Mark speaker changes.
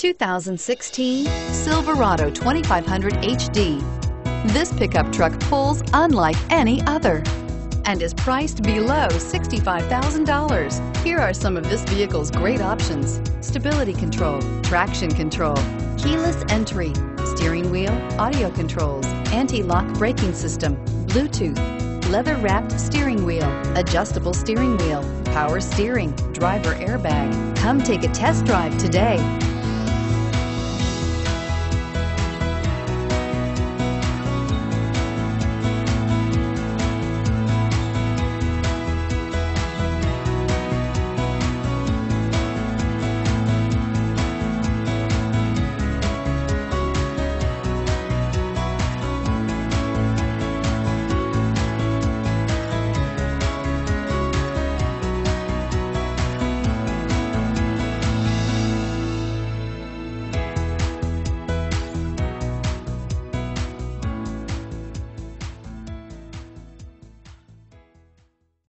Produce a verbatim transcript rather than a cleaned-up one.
Speaker 1: two thousand sixteen Silverado twenty-five hundred H D. This pickup truck pulls unlike any other and is priced below sixty-five thousand dollars. Here are some of this vehicle's great options: stability control, traction control, keyless entry, steering wheel audio controls, anti-lock braking system, Bluetooth, leather-wrapped steering wheel, adjustable steering wheel, power steering, driver airbag. Come take a test drive today.